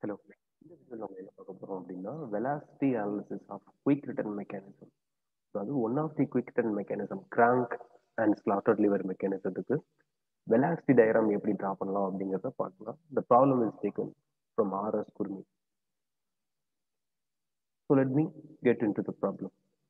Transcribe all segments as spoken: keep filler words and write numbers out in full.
Hello. இந்த வீடியோல நம்ம என்ன பார்க்க போறோம் அப்படின்னா velocity analysis of quick return mechanism. அதாவது one of the quick return mechanism crank and slotted lever மெக்கானிசத்துக்கு வெலாசிட்டி டயக்ராம் எப்படி டிரா பண்ணலாம் அப்படிங்கிறத பார்க்கலாம். The problem is taken from R S Kurmi. So let me get into the problem.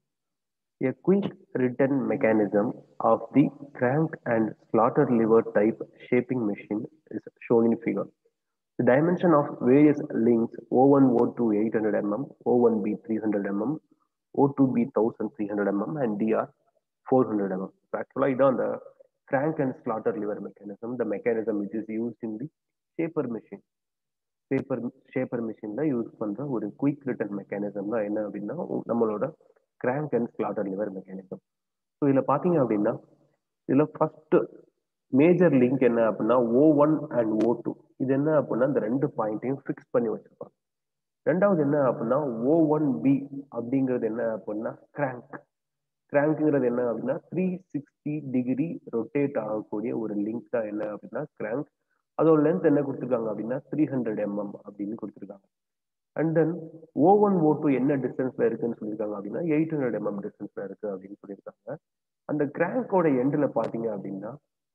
A quick return mechanism of the crank and slaughter lever type shaping machine is shown in figure. The dimension of various links O one O two eight hundred millimeters, O one B three hundred millimeters, O two B one thousand three hundred millimeters and D R four hundred millimeters. So actually இதான் the crank and slaughter lever mechanism, the mechanism which is used in the shaper machine. shaper shaper machineல use பண்ற ஒரு quick return mechanism தான் என்ன அப்படின்னா நம்மளோட crank and slotted lever mechanism. So இதில் பார்த்தீங்க அப்படின்னா இதில் ஃபர்ஸ்ட் மேஜர் லிங்க் என்ன அப்படின்னா O one and O two. இது என்ன அப்படின்னா இந்த ரெண்டு பாயிண்ட்டையும் ஃபிக்ஸ் பண்ணி வச்சிருப்பாங்க. ரெண்டாவது என்ன அப்படின்னா ஓ ஒன் பி அப்படிங்கிறது என்ன அப்படின்னா கிராங்க். கிராங்க்ங்கிறது என்ன அப்படின்னா த்ரீ சிக்ஸ்டி டிகிரி ரொட்டேட் ஆகக்கூடிய ஒரு லிங்க் தான் என்ன அப்படின்னா கிராங்க். அதோட லென்த் என்ன கொடுத்துருக்காங்க அப்படின்னா த்ரீ ஹண்ட்ரட் எம்எம் அப்படின்னு கொடுத்துருக்காங்க. And then O one O two என்ன டிஸ்டன்ஸ்ல இருக்குன்னு சொல்லியிருக்காங்க அப்படின்னா எயிட் ஹண்ட்ரட் எம்எம் டிஸ்டன்ஸ்ல இருக்கு அப்படின்னு சொல்லியிருக்காங்க. அந்த கிராங்கோட எண்டில் பார்த்தீங்க அப்படின்னா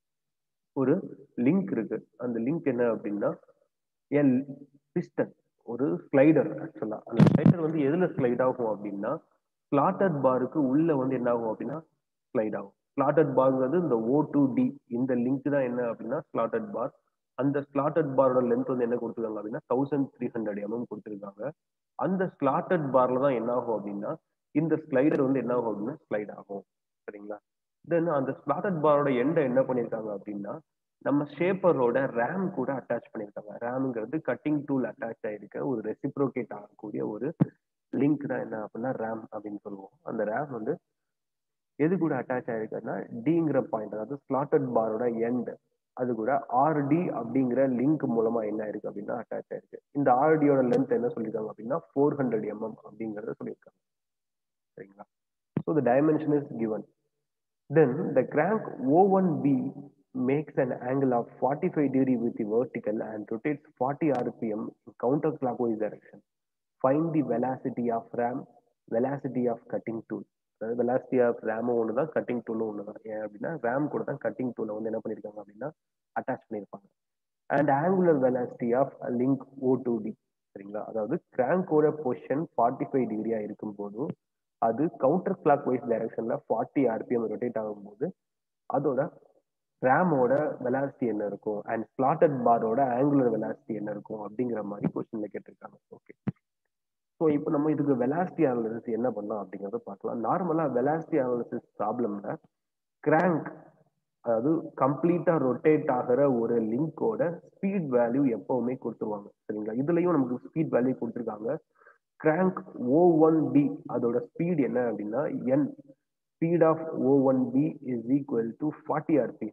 ஒரு லிங்க் இருக்கு. அந்த லிங்க் என்ன அப்படின்னா என் பிஸ்டன் ஒரு ஸ்லைடர். ஆக்சுவலா அந்த ஸ்லைடர் வந்து எதுல ஸ்லைட் ஆகும் அப்படின்னா ஸ்லாட்டட் பாருக்கு உள்ள வந்து என்ன ஆகும் அப்படின்னா ஸ்லைட் ஆகும். ஸ்லாட்டட் பார்ங்கிறது இந்த ஓ டூ டி இந்த லிங்க் தான் என்ன அப்படின்னா ஸ்லாட்டட் பார். அந்த ஸ்லாட்டட் பாரோட லென்த் வந்து என்ன கொடுத்துருக்காங்க அப்படின்னா தௌசண்ட் த்ரீ ஹண்ட்ரட் எம்எம் கொடுத்துருக்காங்க. அந்த ஸ்லாட்டட் பார்ல தான் என்ன ஆகும் அப்படின்னா இந்த ஸ்லைடர் வந்து என்ன ஆகும் அப்படின்னா ஸ்லைட் ஆகும். சரிங்களா? தென் அந்த ஸ்லாட்டட் பாரோட எண்டை என்ன பண்ணியிருக்காங்க அப்படின்னா நம்ம ஷேப்பரோட ரேம் கூட அட்டாச் பண்ணியிருக்காங்க. ரேம்ங்கிறது கட்டிங் டூல் அட்டாச் ஆயிருக்க ஒரு ரெசிப்ரோகேட் ஆகக்கூடிய ஒரு லிங்க் தான் என்ன அப்படின்னா ரேம் அப்படின்னு சொல்லுவோம். அந்த ரேம் வந்து எது கூட அட்டாச் ஆயிருக்குன்னா டிங்கிற பாயிண்ட், அதாவது ஸ்லாட்டட் பாரோட எண்ட், அது கூட ஆர்டி அப்படிங்கிற லிங்க் மூலமா என்ன ஆயிருக்கு அப்படின்னா அட்டாச் ஆயிருக்கு. இந்த ஆர்டியோட லென்த் என்ன சொல்லியிருக்காங்க அப்படின்னா ஃபோர் ஹண்ட்ரட் எம்எம் அப்படிங்கறத சொல்லியிருக்காங்க. சரிங்களா? So the dimension is given. Then the crank O one B makes an angle of forty-five degree with the vertical and rotates forty R P M in counterclockwise direction. Find the velocity of ram, velocity of cutting tool. அதாவது velocity of ram ஒன்று தான், cutting டூலும் ஒன்று தான். ஏன் அப்படின்னா RAM கூட தான் cutting டூலை வந்து என்ன பண்ணியிருக்காங்க அப்படின்னா அட்டாச் பண்ணியிருப்பாங்க. And angular velocity of link O two D. சரிங்களா? அதாவது கிராங்கோட பொசிஷன் ஃபார்ட்டி ஃபைவ் டிகிரியா இருக்கும் போதும் அது கவுண்டர் கிளாக் வைஸ் டைரக்ஷன்ல ஃபார்ட்டி ஆர்பிஎம் ரொட்டேட் ஆகும்போது அதோட ரேமோட வெலாசிட்டி என்ன இருக்கும் அண்ட் ஸ்லாட்டட் பாரோட ஆங்குலர் வெலாசிட்டி என்ன இருக்கும் அப்படிங்கிற மாதிரி கொஸ்டின்ல கேட்டிருக்காங்க. ஓகே. ஸோ இப்போ நம்ம இதுக்கு வெலாசிட்டி அனாலிசிஸ் என்ன பண்ணலாம் அப்படிங்கிறத பார்க்கலாம். நார்மலா வெலாசிட்டி அனாலிசிஸ் ப்ராப்ளம்ல கிராங்க், அதாவது கம்ப்ளீட்டா ரொட்டேட் ஆகிற ஒரு லிங்கோட ஸ்பீட் வேல்யூ எப்பவுமே கொடுத்துருவாங்க. சரிங்களா? இதுலயும் நமக்கு ஸ்பீட் வேல்யூ கொடுத்துருக்காங்க. கிராங்க் ஓ ஒன் பி அதோட ஸ்பீட் என்ன அப்படின்னா N speed of O one B is equal to forty RPM.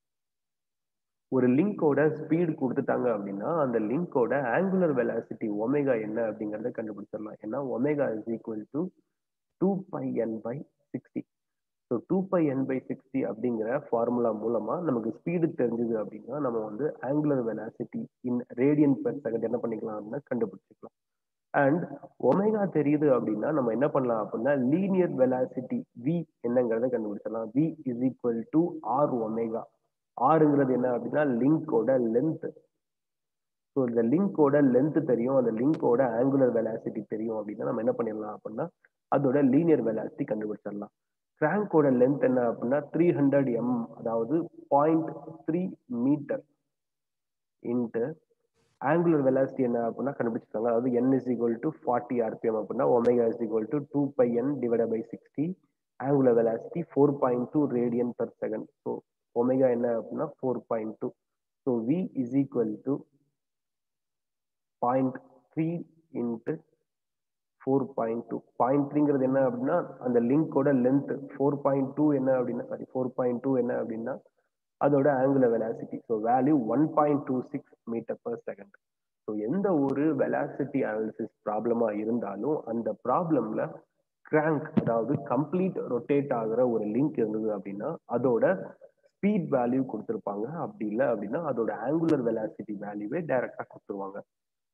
ஒரு லிங்கோட ஸ்பீடு கொடுத்துட்டாங்க அப்படின்னா அந்த லிங்கோட ஆங்குலர் வெலாசிட்டி ஒமேகா என்ன அப்படிங்கறத கண்டுபிடிச்சிடலாம். ஏன்னா omega is equal to two pi N by sixty. So two pi N by sixty அப்படிங்கிற ஃபார்முலா மூலமா நமக்கு ஸ்பீடு தெரிஞ்சது அப்படின்னா நம்ம வந்து angular velocity in radian per second என்ன பண்ணிக்கலாம் அப்படின்னா கண்டுபிடிச்சிக்கலாம். அண்ட் ஒமேகா தெரியுது அப்படின்னா நம்ம என்ன பண்ணலாம் அப்படின்னா லீனியர் வெலாசிட்டி வி என்னங்கிறத கண்டுபிடிச்சிடலாம். V is equal to R omega. ஆறுங்கிறது என்ன அப்படின்னா லிங்கோட லென்த். ஸோ இந்த லிங்கோட லென்த் தெரியும், அந்த லிங்கோட ஆங்குலர் வெலாசிட்டி தெரியும் அப்படின்னா நம்ம என்ன பண்ணிடலாம் அப்படின்னா அதோட லீனியர் வெலாசிட்டி கண்டுபிடிச்சிடலாம். கிராங்கோட லென்த் என்ன அப்படின்னா த்ரீ ஹண்ட்ரட் எம், அதாவது point three metre into angular velocity என்ன அப்படின்னா கண்டுபிடிச்சிருக்காங்க. அதாவது n is equal to forty RPM அப்படின்னா omega is equal to two pi N divided by sixty. Angular velocity four point two radian per second. So omega என்ன அப்படின்னா four point two. So v is equal to point three into four point two. Point த்ரீங்கிறது என்ன அப்படின்னா அந்த லிங்கோட length. Four point two என்ன அப்படின்னா sorry four point two என்ன அப்படின்னா அதோட angular velocity. So value one point two six metre per second. So எந்த ஒரு வெலாசிட்டி அனாலிசிஸ் ப்ராப்ளமா இருந்தாலும் அந்த ப்ராப்ளம்ல கிராங்க், அதாவது கம்ப்ளீட் ரொட்டேட் ஆகிற ஒரு லிங்க் இருந்தது அப்படின்னா அதோட ஸ்பீட் வேல்யூ கொடுத்துருப்பாங்க. அப்படி இல்லை அப்படின்னா அதோட ஆங்குலர் வெலாசிட்டி வேல்யூவே டைரக்டா கொடுத்துருவாங்க.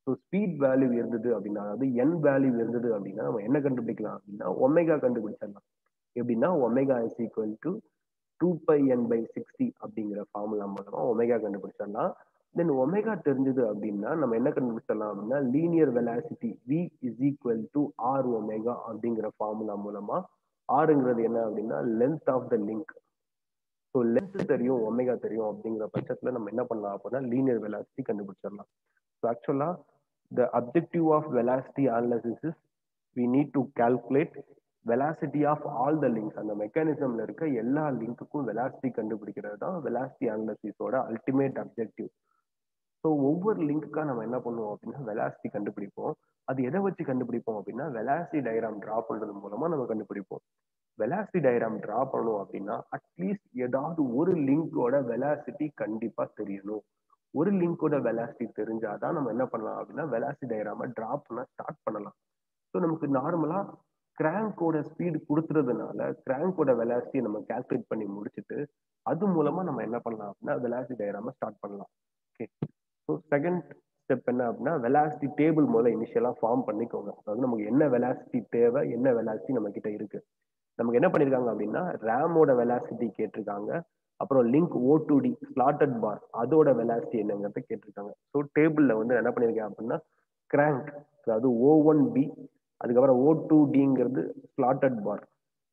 ஸோ ஸ்பீட் வேல்யூ இருந்தது அப்படின்னா, அதாவது என் வேல்யூ இருந்தது அப்படின்னா நம்ம என்ன கண்டுபிடிக்கலாம் அப்படின்னா ஒமேகா கண்டுபிடிச்சிடலாம். எப்படின்னா omega is equal to two pi N by sixty அப்படிங்கிற ஃபார்முலா மூலமா ஒமேகா கண்டுபிடிச்சிடலாம். தென் ஒமேகா தெரிஞ்சது அப்படின்னா நம்ம என்ன கண்டுபிடிச்சிடலாம் அப்படின்னா linear velocity V is equal to R omega அப்படிங்கிற ஃபார்முலா மூலமா ஆறுங்கிறது என்ன அப்படின்னா length of the link. So length தெரியும் ஒமேகா தெரியும் அப்படிங்கிற பட்சத்தில் நம்ம என்ன பண்ணலாம் அப்படின்னா லீனியர் வெலாசிட்டி கண்டுபிடிச்சிடலாம். ஸோ ஆக்சுவலாக the objective of velocity analysis is we need to calculate velocity of all the links. அந்த மெக்கானிசம்ல இருக்க எல்லா லிங்க்குக்கும் வெலாசிட்டி கண்டுபிடிக்கிறது தான் வெலாசிட்டி அனாலிசிஸோட அல்டிமேட் அப்ஜெக்டிவ். ஸோ ஒவ்வொரு லிங்க்குக்காக நம்ம என்ன பண்ணுவோம் அப்படின்னா வெலாசிட்டி கண்டுபிடிப்போம். அது எதை வச்சு கண்டுபிடிப்போம் அப்படின்னா வெலாசிட்டி டயக்ராம் டிரா பண்றது மூலமா நம்ம கண்டுபிடிப்போம். வெலாசிட்டி டயக்ராம் டிரா பண்ணணும் அப்படின்னா அட்லீஸ்ட் ஏதாவது ஒரு லிங்கோட வெலாசிட்டி கண்டிப்பா தெரியணும். ஒரு லிங்கோட வெலாசிட்டி தெரிஞ்சாதான் நம்ம என்ன பண்ணலாம் அப்படின்னா வெலாசிட்டி டயக்ராம டிரா பண்ண ஸ்டார்ட் பண்ணலாம். ஸோ நமக்கு நார்மலா கிராங்கோட ஸ்பீடு கொடுத்துறதுனால கிராங்கோட வெலாசிட்டியை நம்ம கால்குலேட் பண்ணி முடிச்சுட்டு அது மூலமா நம்ம என்ன பண்ணலாம் அப்படின்னா வெலாசிட்டி டயக்ராம ஸ்டார்ட் பண்ணலாம். ஓகே. ஸோ செகண்ட் ஸ்டெப் என்ன அப்படின்னா வெலாசிட்டி டேபிள் முதல்ல இனிஷியலா ஃபார்ம் பண்ணிக்கோங்க. அதாவது நமக்கு என்ன வெலாசிட்டி தேவை, என்ன வெலாசிட்டி நம்ம கிட்ட இருக்கு. நமக்கு என்ன பண்ணிருக்காங்க அப்படின்னா ரேமோட வெலாசிட்டி கேட்டிருக்காங்க. அப்புறம் link O two D slotted bar அதோட வெலாசிட்டி என்னங்கிறத கேட்டிருக்காங்க. ஸோ டேபிள்ல வந்து என்ன பண்ணிருக்கேன் அப்படின்னா கிராங்க் அதாவது ஓ ஒன் பி அதுக்கப்புறம் ஓ டூ டிங்கிறது ஸ்லாட்டட் பார்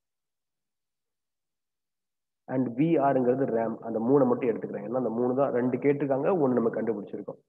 அண்ட் விஆருங்கிறது ரேம். அந்த மூணை மட்டும் எடுத்துக்கிறேன். ஏன்னா அந்த மூணு தான் ரெண்டு கேட்டிருக்காங்க, ஒன்று நம்ம கண்டுபிடிச்சிருக்கோம்.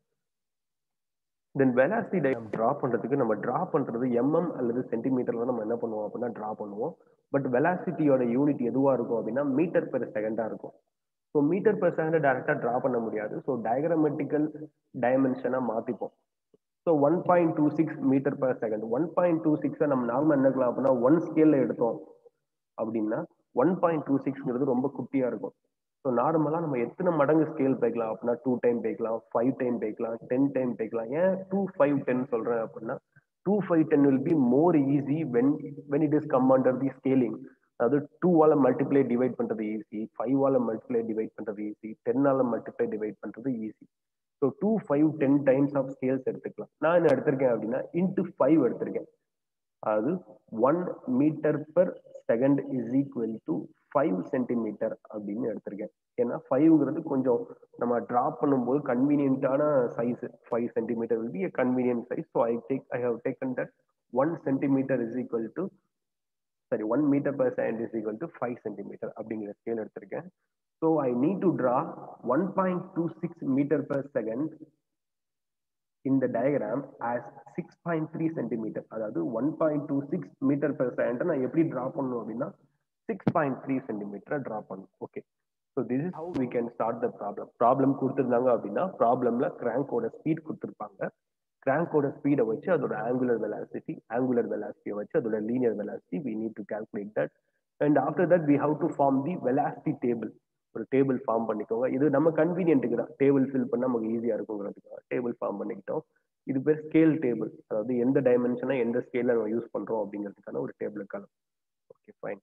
தென் வெலாசிட்டி டயக்ராம் டிரா பண்றதுக்கு நம்ம டிரா பண்றது எம்எம் அல்லது சென்டிமீட்டர்ல நம்ம என்ன பண்ணுவோம் அப்படின்னா டிரா பண்ணுவோம். பட் வெலாசிட்டியோட யூனிட் எதுவா இருக்கும் அப்படின்னா மீட்டர் பெர் செகண்டா இருக்கும். ஸோ மீட்டர் பெர் செகண்ட் டைரக்டா டிரா பண்ண முடியாது. ஸோ டயக்ராமெட்டிக்கல் டைமென்ஷனா மாத்திப்போம். So one point two six metre per second one point two சிக்ஸை நம்ம நார்மல் என்னக்கலாம் அப்படின்னா ஒன் ஸ்கேல்ல எடுத்தோம் அப்படின்னா ஒன் பாயிண்ட் டூ சிக்ஸ்ங்கிறது ரொம்ப குட்டியா இருக்கும். ஸோ நார்மலா நம்ம எத்தனை மடங்கு ஸ்கேல் போய்க்கலாம் அப்படின்னா டூ டைம் போய்க்கலாம், ஃபைவ் டைம் போய்க்கலாம், டென் டைம் போய்க்கலாம். ஏன் டூ ஃபைவ் டென் சொல்றேன் அப்படின்னா two five ten will be more easy when when it is come under the scaling. அதாவது டூவால மல்டிப்ளை டிவைட் பண்றது ஈஸி, ஃபைவால மல்டிப்ளை டிவைட் பண்றது ஈஸி, டென்னால மல்டிப்ளை டிவைட் பண்றது easy. So two five ten times of scales எடுத்துக்கலாம். நான் என்ன எடுத்திருக்கேன் அப்படின்னா இன்ட்டு ஃபைவ் எடுத்திருக்கேன். அதாவது one metre per second is equal to five centimetre அப்படின்னு எடுத்திருக்கேன். ஏன்னா ஃபைவ்ங்கிறது கொஞ்சம் நம்ம டிராப் பண்ணும்போது கன்வீனியன்டான size. Five centimetre will be a convenient size. So I take I have taken that one centimeter is equal to sorry one meter per second is equal to five centimeter அப்படிங்கிற scale எடுத்திருக்கேன். So I need to draw one point two six meter per second in the diagram as six point three centimeter. அதாவது one point two six meter per second நான் எப்படி draw பண்ணணும் அப்படின்னா six point three centimeter draw பண்ணணும். Okay. So this is how we can start the problem. Problem கொடுத்துருந்தாங்க அப்படின்னா ப்ராப்ளம்ல கிராங்கோட speed கொடுத்துருப்பாங்க. கிராங்கோட ஸ்பீடை வச்சு அதோட ஆங்குலர் வெலாசிட்டி ஆங்குலர் வெலாசிட்டியை வச்சு அதோட linear velocity we need to calculate that. And after that we have to form the velocity table. ஒரு டேபிள் ஃபார்ம் பண்ணிக்கோங்க. இது நம்ம கன்வீனியன்ட்டுக்கு தான் டேபிள் ஃபில் பண்ணால் நமக்கு ஈஸியாக இருக்குங்கிறதுக்காக டேபிள் ஃபார்ம் பண்ணிக்கிட்டோம். இது பேர் ஸ்கேல் டேபிள். அதாவது எந்த டைமென்ஷனை எந்த ஸ்கேலில் நம்ம யூஸ் பண்ணுறோம் அப்படிங்கிறதுக்கான ஒரு டேபிளுக்கான. Okay fine.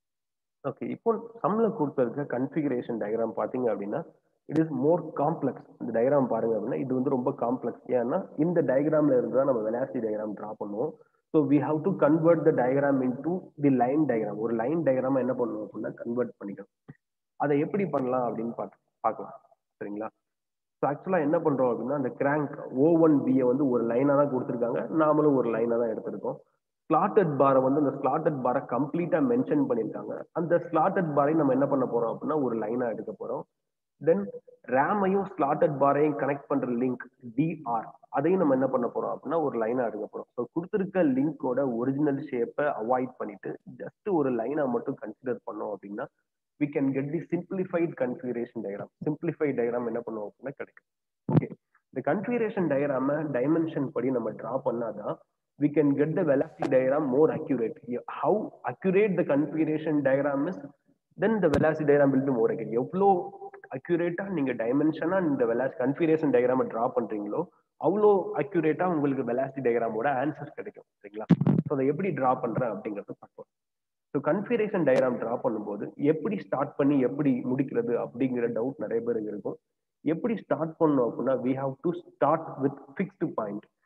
ஓகே. இப்போ சம்ல கொடுத்துருக்க கன்ஃபிகரேஷன் டயக்ராம் பார்த்தீங்க அப்படின்னா இட் இஸ் மோர் காம்ப்ளெக்ஸ். இந்த டயக்ராம் பாருங்க அப்படின்னா இது வந்து ரொம்ப காம்ப்ளெக்ஸ். ஏன்னா இந்த டயக்ராம்ல இருந்து தான் நம்ம வெலாசிட்டி டயக்ராம் டிரா பண்ணுவோம். So we have to convert the diagram into the line diagram. ஒரு லைன் டயக்ராம் என்ன பண்ணுவோம் அப்படின்னா கன்வெர்ட் பண்ணிக்கணும். அதை எப்படி பண்ணலாம் அப்படின்னு பார்த்து பார்க்கலாம். சரிங்களா? ஸோ ஆக்சுவலாக என்ன பண்ணுறோம் அப்படின்னா அந்த கிராங்க் ஓ ஒன் பியை வந்து ஒரு லைனாக தான் கொடுத்துருக்காங்க. நாமளும் ஒரு லைனாக தான் எடுத்திருக்கோம். ஸ்லாட்டட் பாரை வந்து அந்த ஸ்லாட்டட் பாரை கம்ப்ளீட்டாக மென்ஷன் பண்ணியிருக்காங்க. அந்த ஸ்லாட்டட் பாரை நம்ம என்ன பண்ண போகிறோம் அப்படின்னா ஒரு லைனாக எடுக்க போகிறோம். தென் ரேமையும் ஸ்லாட்டட் பாரையும் கனெக்ட் பண்ணுற லிங்க் டிஆர் அதையும் நம்ம என்ன பண்ண போகிறோம் அப்படின்னா ஒரு லைனாக எடுக்க போகிறோம். ஸோ கொடுத்துருக்க லிங்கோட ஒரிஜினல் ஷேப்பை அவாய்ட் பண்ணிட்டு ஜஸ்ட் ஒரு லைனாக மட்டும் கன்சிடர் பண்ணோம் அப்படின்னா we can get the simplified configuration diagram. Simplified diagram என்ன பண்ணுவோம் அப்படின்னா கிடைக்கும். ஓகே. இந்த configuration diagram dimension படி நம்ம டிரா பண்ணாதான் we can get the velocity diagram more accurate. How accurate the configuration diagram is, then the velocity diagram will be more accurate. எவ்வளோ அக்யூரேட்டா நீங்க டைமென்ஷனா இந்த வெலாசிட்டி கன்ஃபிகரேஷன் டயக்ராம டிரா பண்றீங்களோ அவ்வளோ அக்யூரேட்டா உங்களுக்கு வெலாசிட்டி டயக்ராமோட ஆன்சர் கிடைக்கும். சரிங்களா? ஸோ அதை எப்படி டிரா பண்றேன் அப்படிங்கறத பார்ப்போம். ஸோ கன்ஃபிகரேஷன் டயக்ராம் டிரா பண்ணும்போது எப்படி ஸ்டார்ட் பண்ணி எப்படி முடிக்கிறது அப்படிங்கிற டவுட் நிறைய பேருக்கு இருக்கும். எப்படி ஸ்டார்ட் பண்ணோம் அப்படின்னா we have to start with fixed point.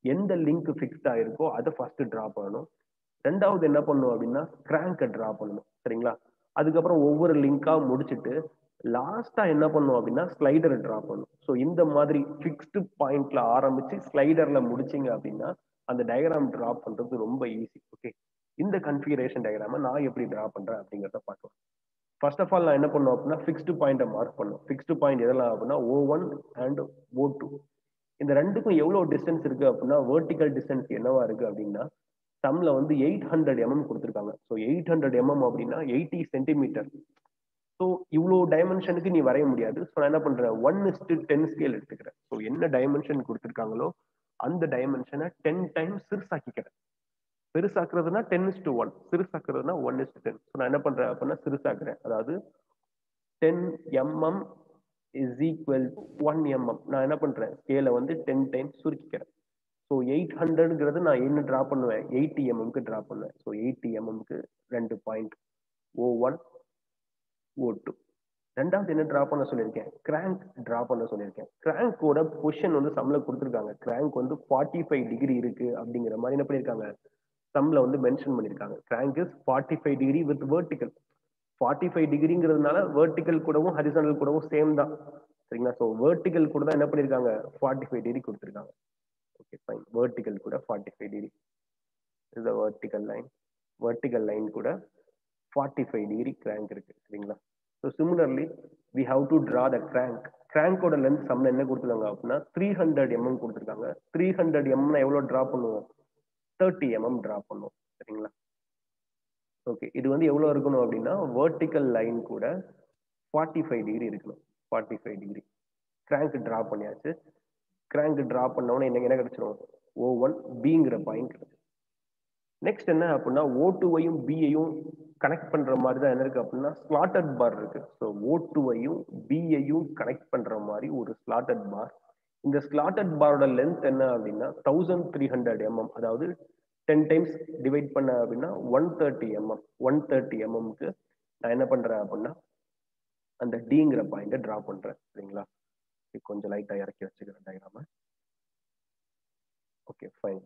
எந்த லிங்க் ஃபிக்ஸ்ட் ஆயிருக்கோ அதை ஃபர்ஸ்ட் டிரா பண்ணணும். ரெண்டாவது என்ன பண்ணணும் அப்படின்னா கிராங்கை டிரா பண்ணணும். சரிங்களா? அதுக்கப்புறம் ஒவ்வொரு லிங்கா முடிச்சுட்டு லாஸ்டா என்ன பண்ணும் அப்படின்னா ஸ்லைடரை டிரா பண்ணும். ஸோ இந்த மாதிரி ஃபிக்ஸ்டு பாயிண்ட்ல ஆரம்பிச்சு ஸ்லைடர்ல முடிச்சிங்க அப்படின்னா அந்த டயக்ராம் டிரா பண்றது ரொம்ப ஈஸி. ஓகே, இந்த கன்ஃபிகரேஷன் டயக்ராமை நான் எப்படி டிரா பண்றேன் அப்படிங்கிறத பார்க்கலாம். ஃபர்ஸ்ட் ஆஃப் ஆல் நான் என்ன பண்ணுவேன் அப்படின்னா ஃபிக்ஸ்டு பாயிண்ட்டை மார்க் பண்ணும். ஃபிக்ஸ்டு பாயிண்ட் எதெல்லாம் அப்படின்னா O one and O two. இந்த ரெண்டுக்கும் எவ்வளவு டிஸ்டன்ஸ் இருக்கு அப்படின்னா வெர்டிகல் டிஸ்டன்ஸ் என்னவா இருக்கு அப்படின்னா சம்ல வந்து எயிட் ஹண்ட்ரட் எம்எம் கொடுத்துருக்காங்க. ஸோ எயிட் ஹண்ட்ரட் எம்எம் அப்படின்னா எயிட்டி சென்டிமீட்டர். ஸோ இவ்வளோ டைமென்ஷனுக்கு நீ வரைய முடியாது. ஸோ நான் என்ன பண்றேன் ஒன் இஸ்டு டென் ஸ்கேல் எடுத்துக்கிறேன். ஸோ என்ன டைமென்ஷன் கொடுத்துருக்காங்களோ அந்த டைமென்ஷனை டென் டைம்ஸ் சிறுசாக்கிக்கிறேன். பெருசாக்குறதுனா டென் இஸ் டு ஒன், சிறுசாக்குறதுனா one is to ten. So நான் என்ன பண்றேன் அப்படின்னா சிறுசாக்குறேன். அதாவது ten mm is equal to one mm. நான் என்ன பண்றேன் ஸ்கேலை வந்து டென் டைம்ஸ் சுருக்கிக்கிறேன். ஸோ எயிட் ஹண்ட்ரட்ங்கிறது நான் என்ன டிரா பண்ணுவேன் எயிட்டி எம்எம்க்கு டிரா பண்ணுவேன். ஸோ எயிட்டி எம்எம்க்கு ரெண்டு பாயிண்ட் ஓ ஒன் ஓ டூ. ரெண்டாவது என்ன டிரா பண்ண சொல்லியிருக்கேன் கிராங்க் டிரா பண்ண சொல்லியிருக்கேன். கிராங்கோட பொசிஷன் வந்து சம்ல கொடுத்துருக்காங்க. கிராங்க் வந்து ஃபார்ட்டி ஃபைவ் டிகிரி இருக்கு அப்படிங்கிற மாதிரி என்ன பண்ணியிருக்காங்க சம்ல வந்து மென்ஷன் பண்ணியிருக்காங்க. Crank is forty five degree with vertical. Forty five டிகிரிங்கிறதுனால வெர்டிகல் கூடவும் ஹரிசாண்டல் கூடவும் சேம் தான். சரிங்களா? ஸோ வெர்டிகல் கூட தான் என்ன பண்ணியிருக்காங்க ஃபார்ட்டி ஃபைவ் டிகிரி கொடுத்துருக்காங்க. Okay fine. வெர்டிகல் கூட forty five degree is the vertical line. vertical line கூட ஃபார்ட்டி ஃபைவ் டிகிரி கிராங்க் இருக்கு. சரிங்களா? So similarly we have to draw the crank. கிராங்கோட லென்த் சம்ல என்ன கொடுத்துருக்காங்க அப்படின்னா த்ரீ ஹண்ட்ரட் எம்எம் கொடுத்துருக்காங்க. த்ரீ ஹண்ட்ரட் எம்எம் எவ்வளவு டிரா பண்ணுவோம் தேர்ட்டி எம்எம் டிரா பண்ணுவோம். சரிங்களா? ஓகே, இது வந்து எவ்வளவு இருக்கணும் அப்படின்னா வெர்டிக்கல் லைன் கூட ஃபார்ட்டி ஃபைவ் டிகிரி இருக்கணும். Forty five degree crank draw பண்ணியாச்சு. கிராங்க் டிரா பண்ணவொடனே என்ன என்ன கிடைச்சிரும் ஓ ஒன் பிங்கிற பாயிண்ட் கிடைச்சிரும். நெக்ஸ்ட் என்ன அப்படின்னா ஓ டூவையும் பியையும் கனெக்ட் பண்ற மாதிரி தான் என்ன இருக்கு அப்படின்னா ஸ்லாட்டட் பார் இருக்கு. ஸோ ஓ டூவையும் பியையும் கனெக்ட் பண்ற மாதிரி ஒரு ஸ்லாட்டட் பார். இந்த ஸ்லாட்டட் பாரோட லென்த் என்ன அப்படின்னா தௌசண்ட் த்ரீ ஹண்ட்ரட் எம்எம். அதாவது டென் டைம்ஸ் டிவைட் பண்ண அப்படின்னா one thirty mm. One thirty எம்எம்க்கு நான் என்ன பண்றேன் அப்படின்னா அந்த டிங்கிற பாயிண்ட்டை டிரா பண்றேன். சரிங்களா? கொஞ்சம் லைட்டா இறக்கி வச்சுக்கிறேன் டயக்ராம. Okay fine.